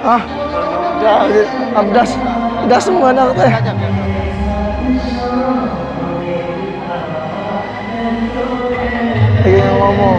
Ah, udah semua anak teh. Lagi ngomong.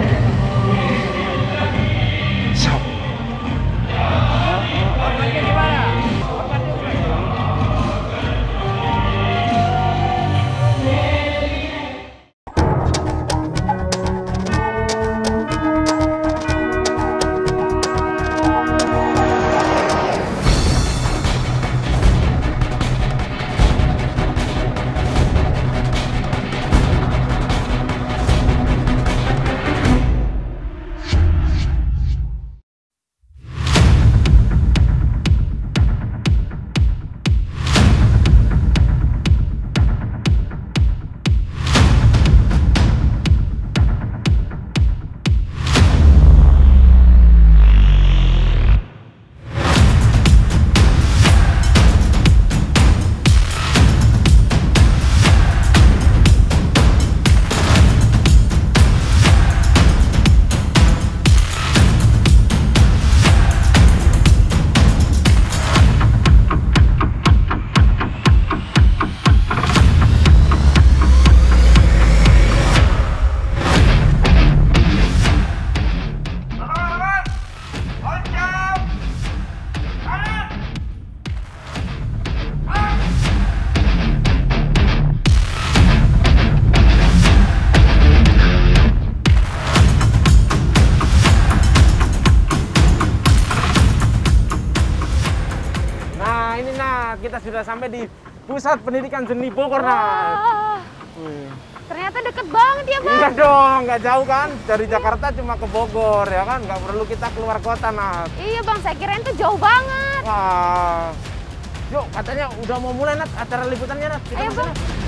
Kita sudah sampai di Pusat Pendidikan Seni Bogor, Nat. Ternyata deket banget ya, Bang. Iya dong, nggak jauh kan? Dari Jakarta cuma ke Bogor, ya kan? Nggak perlu kita keluar kota, Nat. Iya, Bang. Saya kirain tuh jauh banget. Wah. Yuk, katanya udah mau mulai, Nat, acara liputannya, Nat. Kita ayo, Bang.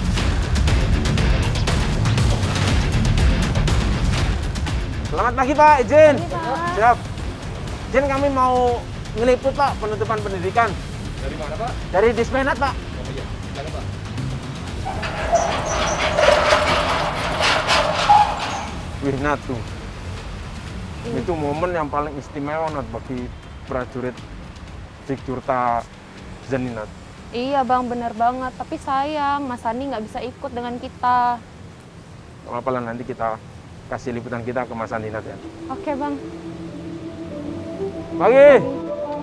Selamat pagi, Pak. Izin. Pagi, Pak. Siap. Izin, kami mau ngeliput, Pak, penutupan pendidikan. Dari mana, Pak? Dari Dismenat, Pak. Oh iya, silakan, Pak. Wih, Nat, tuh. Itu momen yang paling istimewa, Nat, bagi prajurit Sikjurta Zeni, Nat. Iya, Bang. Bener banget. Tapi sayang, Mas Sandi nggak bisa ikut dengan kita. Gak apa-apa lah, nanti kita kasih liputan kita ke Mas Andi, Nat, ya. Oke, Bang. Pagi.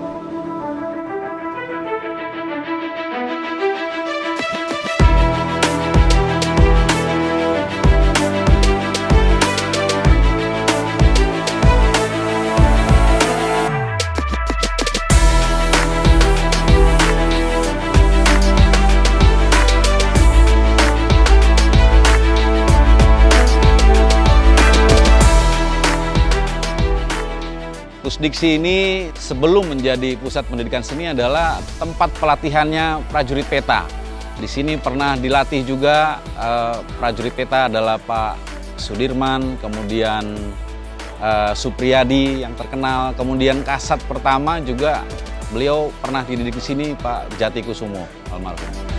Pusdiksi ini sebelum menjadi pusat pendidikan seni adalah tempat pelatihannya prajurit peta. Di sini pernah dilatih juga prajurit peta adalah Pak Sudirman, kemudian Supriyadi yang terkenal, kemudian Kasat pertama juga beliau pernah dididik di sini Pak Jati Kusumo almarhum.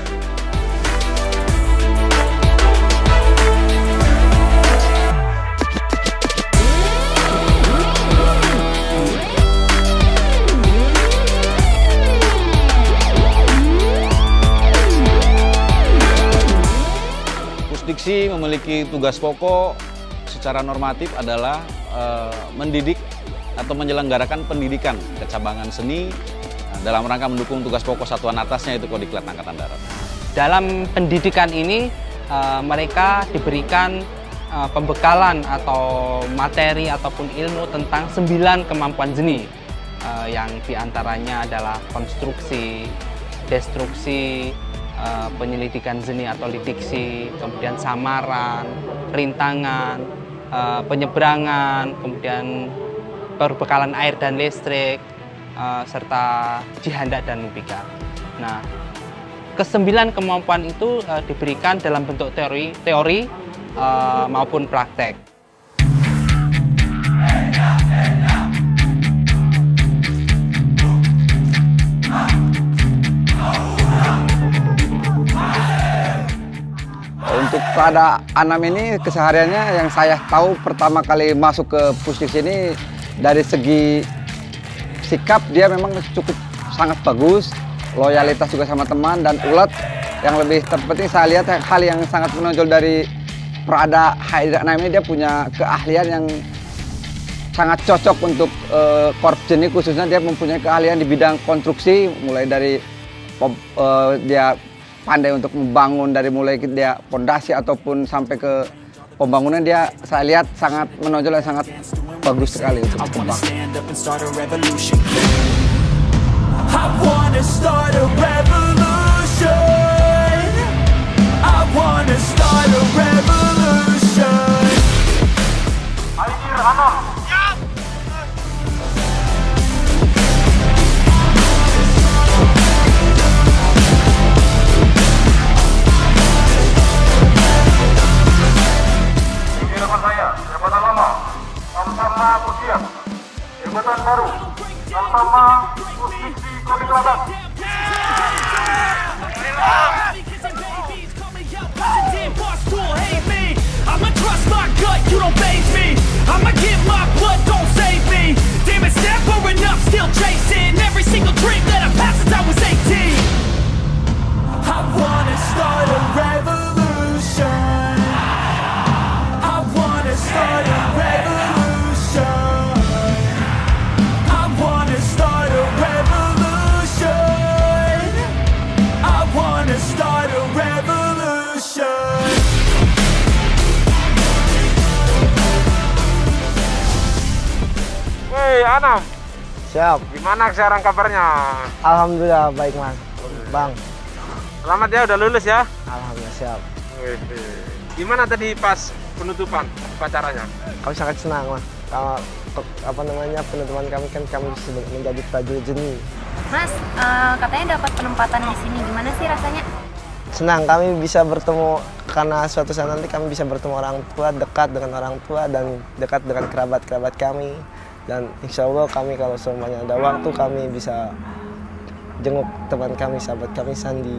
Pusdiksi memiliki tugas pokok secara normatif adalah mendidik atau menyelenggarakan pendidikan kecabangan seni dalam rangka mendukung tugas pokok satuan atasnya itu Kodiklat Angkatan Darat. Dalam pendidikan ini mereka diberikan pembekalan atau materi ataupun ilmu tentang 9 kemampuan seni yang diantaranya adalah konstruksi, destruksi, penyelidikan seni atau lidiksi, kemudian samaran, rintangan, penyeberangan, kemudian perbekalan air dan listrik, serta jihanda dan mubika. Nah, ke-9 kemampuan itu diberikan dalam bentuk teori maupun praktek. Untuk pada Anam ini kesehariannya yang saya tahu pertama kali masuk ke Pusdiksi ini dari segi sikap dia memang cukup sangat bagus, loyalitas juga sama teman dan ulet. Yang lebih terpenting saya lihat hal yang sangat menonjol dari Prada Haider ini, dia punya keahlian yang sangat cocok untuk korps Jeni, khususnya dia mempunyai keahlian di bidang konstruksi, mulai dari dia pandai untuk membangun dari mulai dia pondasi ataupun sampai ke pembangunan, dia saya lihat sangat menonjol dan sangat bagus sekali untuk berkembang. Jabatan baru, sama posisi kode kelabat. I'ma trust my gut, you don't faze me. I'ma give my blood, don't save me. Damn, it's never enough, still chasing every single dream that I've had since I was 18. I wanna start a revolution. I wanna start a revolution. I wanna start a revolution. I wanna start a revolution. Hei Anam, Siap. gimana sekarang kabarnya? Alhamdulillah baik Mas. Bang. Selamat ya, udah lulus ya? Alhamdulillah siap. Wih, gimana tadi pas penutupan upacaranya? Kami sangat senang Mas. Kalau penutupan kami kan kami menjadi prajurit Jeni. Mas, katanya dapat penempatan di sini. Gimana sih rasanya? Senang kami bisa bertemu, karena suatu saat nanti kami bisa bertemu orang tua, dekat dengan orang tua dan dekat dengan kerabat-kerabat kami. Dan insya Allah kami kalau semuanya ada waktu kami bisa jenguk teman kami, sahabat kami Sandi.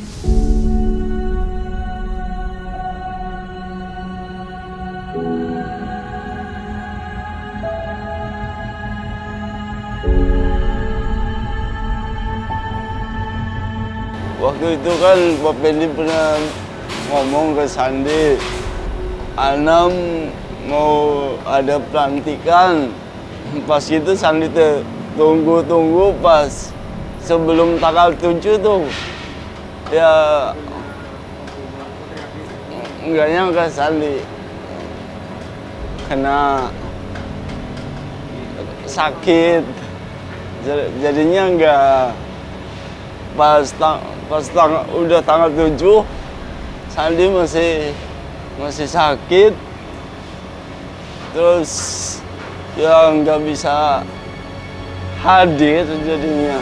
Waktu itu kan Pak Pendi pernah ngomong ke Sandi, Anam mau ada pelantikan. Pas itu Sandi tunggu pas sebelum tanggal 7 tuh. Ya nggak nyangka Sandi kena sakit. Jadinya nggak udah tanggal 7 Sandi masih sakit, terus ya nggak bisa hadir jadinya.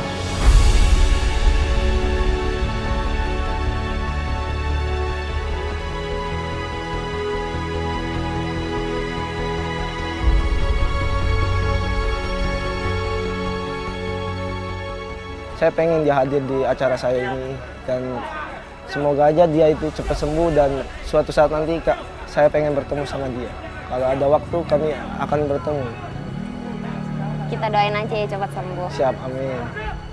Saya pengen dia hadir di acara saya ini dan semoga aja dia itu cepat sembuh dan suatu saat nanti saya pengen bertemu sama dia. Kalau ada waktu kami akan bertemu. Kita doain aja ya cepat sembuh. Siap, amin.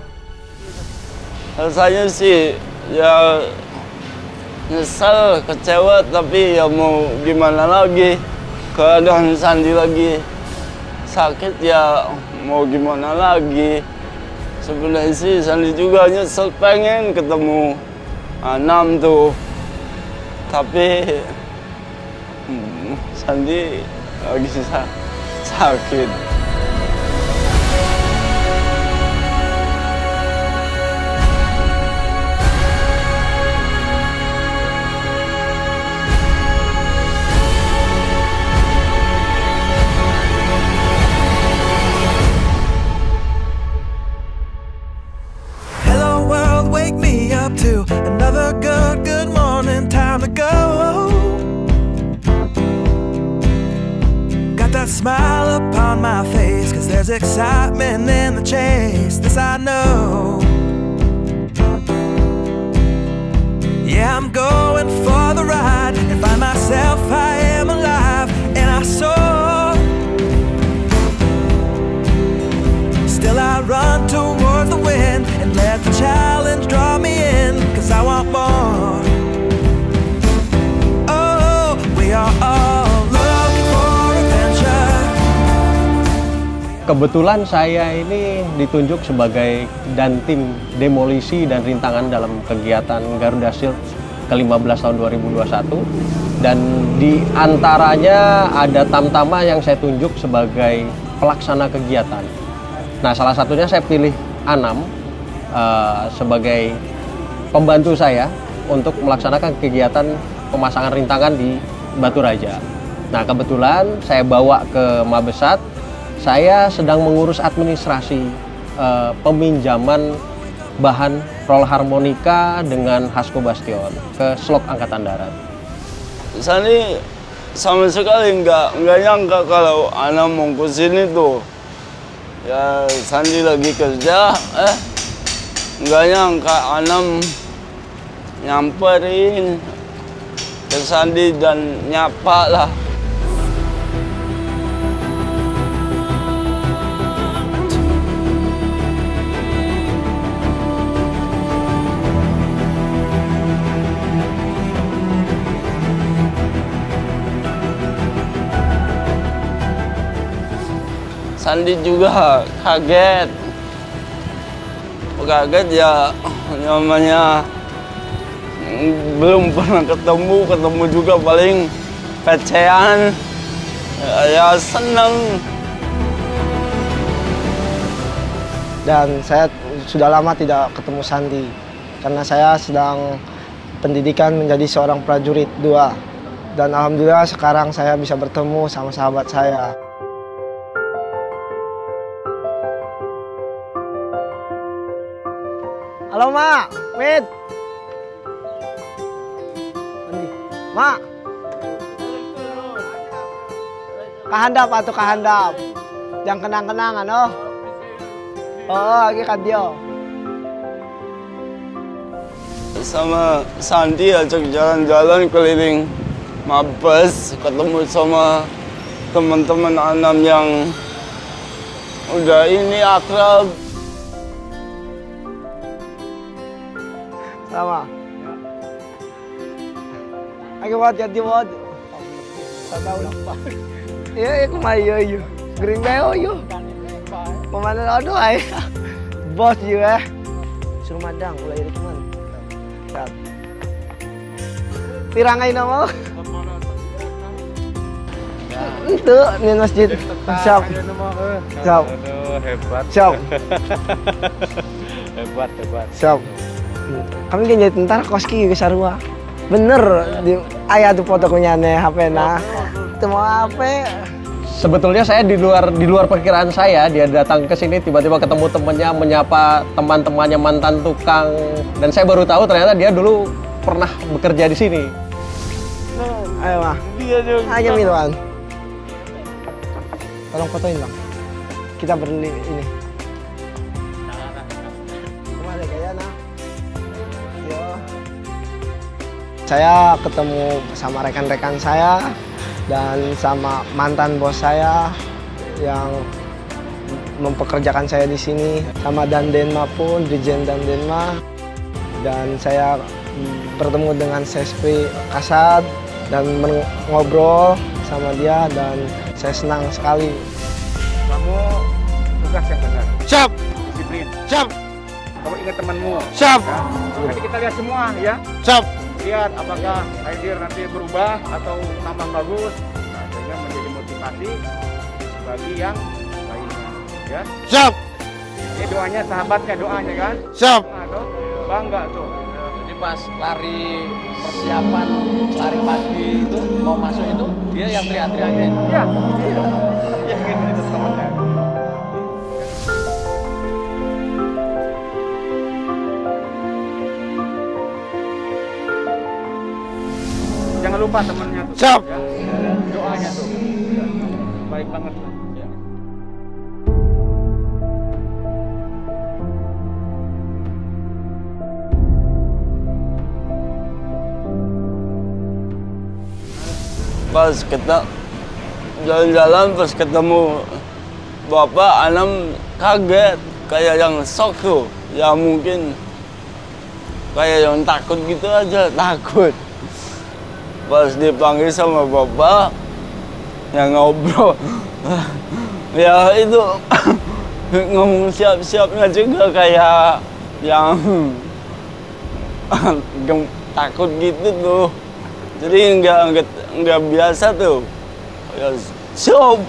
Rasanya sih ya nyesel, kecewa, tapi ya mau gimana lagi. Keadaan Sandi lagi sakit ya mau gimana lagi. Sebenarnya sih Sandi juga nyesel, pengen ketemu Anam tuh. Tapi Sandi lagi sakit. Hello world, wake me up to another good morning, time to go. Got that smile upon my face, cause there's excitement in the chase, this I know. Yeah, I'm going for the ride and find myself, I am alive and I soar. Still I I run toward the wind and let the challenge draw me in, 'cause I want more. Oh, we are all looking for adventure. Kebetulan saya ini ditunjuk sebagai Dantim Demolisi dan Rintangan dalam kegiatan Garuda Shield ke-15 tahun 2021. Dan di antaranya ada Tamtama yang saya tunjuk sebagai pelaksana kegiatan. Nah, salah satunya saya pilih Anam sebagai pembantu saya untuk melaksanakan kegiatan pemasangan rintangan di Batu Raja. Nah, kebetulan saya bawa ke Mabesat, saya sedang mengurus administrasi peminjaman bahan roll harmonika dengan Hasko Bastion ke Slok Angkatan Darat. Sani sama sekali nggak nyangka kalau anak mau ke sini tuh. Ya Sandi lagi kerja, nggak nyangka anak nyamperin ke Sandi dan nyapa lah. Sandi juga kaget ya, namanya belum pernah ketemu juga paling pecean, ya seneng. Dan saya sudah lama tidak ketemu Sandi karena saya sedang pendidikan menjadi seorang prajurit 2, dan alhamdulillah sekarang saya bisa bertemu sama sahabat saya. Halo Mak, Mit. Mak. Kahandap atau kahandap. Yang kenang-kenangan, oh. Oh, lagi kadio. Sama Sandi ajak jalan-jalan keliling Mabes, ketemu sama teman-teman Anam yang udah ini akrab. Sama. Lagi buat jadi buat. Tahu lupa. Iya, kumayo yo. Green beo yo. Pemana aduh ay. Bos juga. Suruh madang mulai dari cuman. Saat. Tirangai nama. Itu nih masjid. Siap. Siap. Hebat. Siap. Hebat. Siap. Kami kan jadi tentara koski ke Sarua. Bener di ayah tuh fotonya nih HP nah. Itu mau apa? Sebetulnya saya di luar perkiraan saya, dia datang ke sini tiba-tiba ketemu temannya, menyapa teman-temannya mantan tukang, dan saya baru tahu ternyata dia dulu pernah bekerja di sini. Ayo mah. Ayo Milwan. Tolong fotoin bang. Kita berdiri ini. Kemana kayaknya nah? Saya ketemu sama rekan-rekan saya dan sama mantan bos saya yang mempekerjakan saya di sini, sama Dandenma pun, Dirjen Dandenma, dan saya bertemu dengan CSP Kasat dan ngobrol sama dia dan saya senang sekali. Kamu tugas yang benar. Siap. Disiplin. Siap. Kamu ingat temanmu. Siap. Ya? Nanti kita lihat semua ya. Siap. Lihat apakah idea nanti berubah atau tambah bagus, nah, sehingga menjadi motivasi bagi yang lainnya ya. Siap. Ini doanya sahabatnya, doanya kan. Siap. Nah, tuh, bangga tuh. Jadi pas lari persiapan lari pagi itu mau masuk itu dia yang teriak-teriakin. Ya, iya. Yakin itu temannya. Jangan lupa temannya tuh. Siap. Ya. Doanya tuh. Baik banget. Ya. Pas kita jalan-jalan pas ketemu Bapak Anam kaget. kayak yang shock tuh, ya mungkin kayak yang takut gitu aja, takut. Pas dipanggil sama bapak, yang ngobrol, ya itu ngomong siap-siapnya juga kayak yang takut gitu tuh. Jadi nggak biasa tuh. Ya, siap.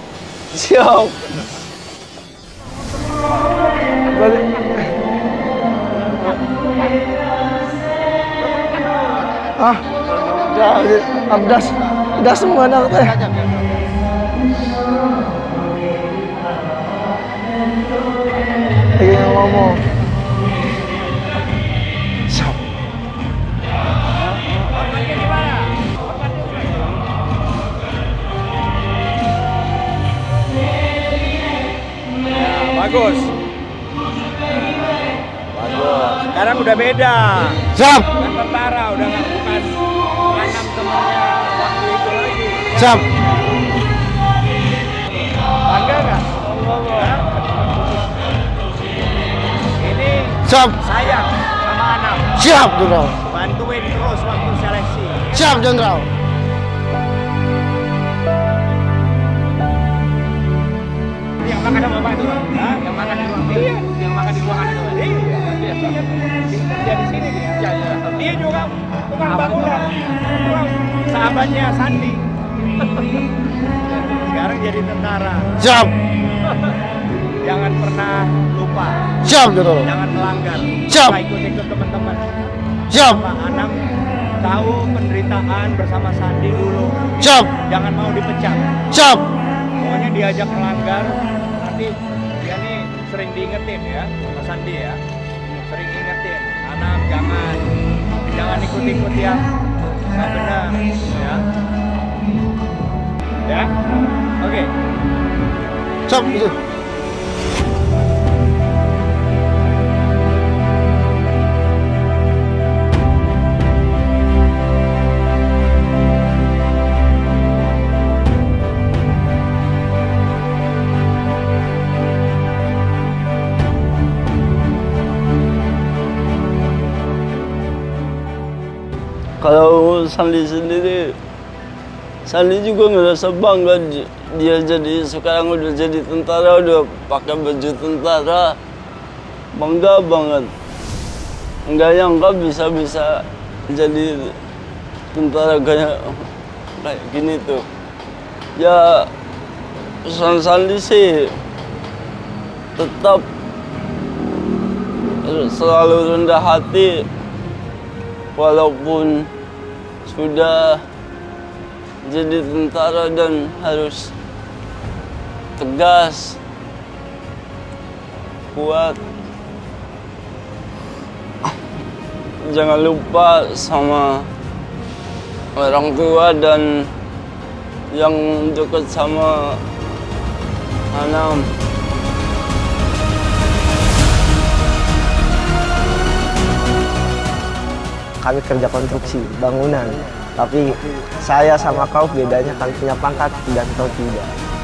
Udah semua nak teh. Lagi ngomong. Siap. Bagus. Sekarang udah beda. Siap. Kan tentara udah nggak bukan Anam temannya waktu itu lagi. Siap. Bangga nggak? Ini Siap. sayang sama Anam. Siap, Jenderal. Bantuin terus waktu seleksi. Siap, Jenderal. Yang makan sama Bapak itu, Hah? Yang makan di ruang. Iya, yang makan di ruangan itu. Iya. Dia di sini dia. Iya. Dia juga tukang bangunan. Sahabatnya Sandi. Sekarang jadi tentara. Siap. Jangan pernah lupa. Siap, Jenderal. Jangan melanggar. Siap. Ikut-ikut teman-teman. Siap. Pak Anam tahu penderitaan bersama Sandi dulu. Siap. Jangan mau dipecat. Siap. Pokoknya diajak melanggar, nanti dia nih sering diingetin ya, Mas Sandi ya. Sering ingetin, Anam jangan ikut-ikut yang nggak benar ya. Ya, oke. Siap, itu. Kalau Sandi sendiri, Sandi juga ngerasa bangga dia jadi sekarang udah jadi tentara, udah pakai baju tentara, bangga banget. Nggak nyangka bisa jadi tentara kayak gini tuh. Ya, Sandi sih tetap selalu rendah hati. Walaupun sudah jadi tentara dan harus tegas, kuat. Jangan lupa sama orang tua dan yang dekat sama Anam. Kami kerja konstruksi bangunan, tapi saya sama kau bedanya kan punya pangkat dan kau tidak.